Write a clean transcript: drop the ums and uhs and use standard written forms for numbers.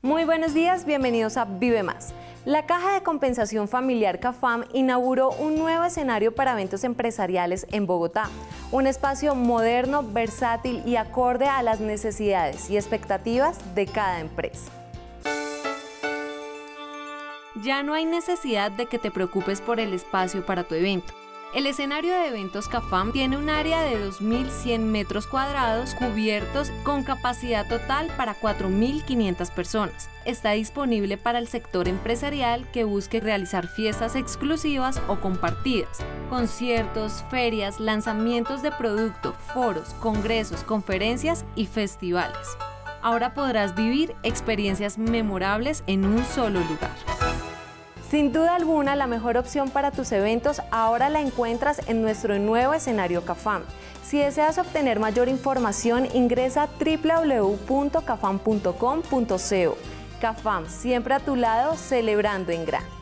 Muy buenos días, bienvenidos a Vive Más. La Caja de Compensación Familiar CAFAM inauguró un nuevo escenario para eventos empresariales en Bogotá, un espacio moderno, versátil y acorde a las necesidades y expectativas de cada empresa. Ya no hay necesidad de que te preocupes por el espacio para tu evento. El escenario de eventos CAFAM tiene un área de 2.100 metros cuadrados cubiertos con capacidad total para 4.500 personas. Está disponible para el sector empresarial que busque realizar fiestas exclusivas o compartidas, conciertos, ferias, lanzamientos de producto, foros, congresos, conferencias y festivales. Ahora podrás vivir experiencias memorables en un solo lugar. Sin duda alguna, la mejor opción para tus eventos ahora la encuentras en nuestro nuevo escenario CAFAM. Si deseas obtener mayor información, ingresa a www.cafam.com.co. CAFAM, siempre a tu lado, celebrando en grande.